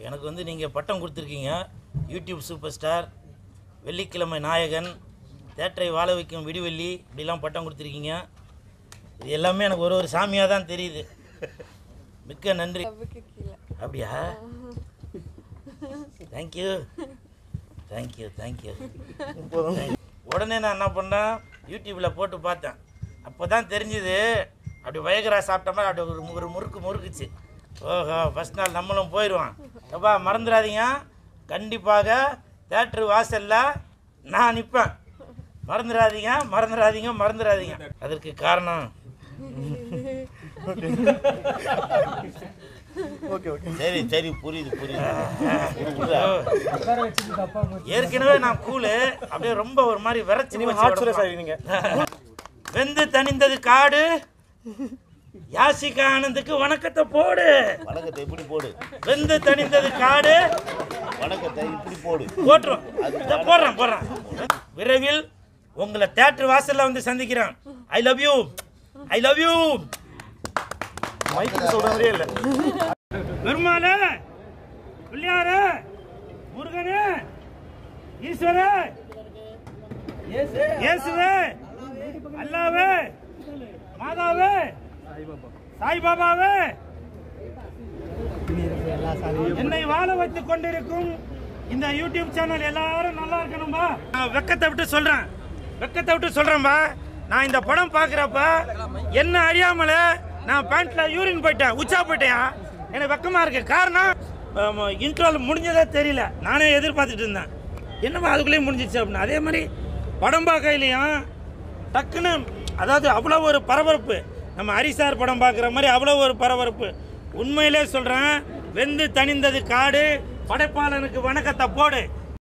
எனக்கு வந்து நீங்கள் பட்டம் கொடுத்துருக்கீங்க, யூடியூப் சூப்பர் ஸ்டார், வெள்ளிக்கிழமை நாயகன், தேட்டரை வாழ வைக்கும் விடிவெள்ளி, இப்படிலாம் பட்டம் கொடுத்துருக்கீங்க. இது எல்லாமே எனக்கு ஒரு சாமியாக தான் தெரியுது. மிக்க நன்றி. அப்படியா? Thank you thank you thank you. உடனே நான் என்ன பண்ணேன், யூடியூப்பில் போட்டு பார்த்தேன். அப்போ தான் தெரிஞ்சுது, அப்படி வயகரா சாப்பிட்ட மாதிரி அப்படி ஒரு முறுக்குச்சு. ஓஹோ, ஃபஸ்ட் நாள் நம்மளும் போயிடுவான். அப்பா மறந்துடாதீங்க, கண்டிப்பாக தேட்ரு வாசலில் நான் நிற்பேன். மறந்துடாதீங்க மறந்துடாதீங்க மறந்துடாதீங்க. அதற்கு காரணம் சரி சரி புரியுது புரியுது. ஏற்கனவே நான் கூழு அப்படியே ரொம்ப ஒரு மாதிரி விரைச்சி. வெந்து தணிந்தது காடு, யாசிகா ஆனந்துக்கு வணக்கத்தை போடு. வணக்கத்தை எப்படி போடு? வெந்து தணிந்தது காடு, வணக்கத்தை இப்படி போடு. போட்டுரும். போடுறேன். விரைவில் உங்களை தியேட்டர் வாசல்ல வந்து சந்திக்கிறேன். I love you. மைக்கு சொல்ற மாதிரியே இல்ல. பெருமாளே, பிள்ளையாரே, முருகனே, ஈஸ்வரே, இயேசுவே, அல்லாவே, மாதாவே, சாய்பாபாவே, என்னை வாழ வைத்துக் கொண்டிருக்கும் இந்த யூடியூப் சேனல் எல்லாரும் நல்லா இருக்கணும்பா. வெக்கத்தை விட்டு சொல்றேன்பா. நான் இந்த படம் பார்க்குறப்ப என்ன அறியாமல நான் பேண்ட்ல யூரின் போயிட்டேன், உச்சா போயிட்டேன். எனக்கு வெக்கமா இருக்கு. காரணம் இன்ட்ரோல் முடிஞ்சதே தெரியல. நானே எதிர்பார்த்துட்டு இருந்தேன், என்னப்பா அதுக்குள்ளேயும் முடிஞ்சிச்சு அப்படின்னு. அதே மாதிரி படம் பார்க்கலையும் டக்குன்னு, அதாவது அவ்வளோ ஒரு பரபரப்பு. நம்ம ஹரிசார் படம் பார்க்குற மாதிரி அவ்வளோ ஒரு பரபரப்பு. உண்மையிலே சொல்கிறேன், வெந்து தணிந்தது காடு, படைப்பாளனுக்கு வணக்கத்தை போடு.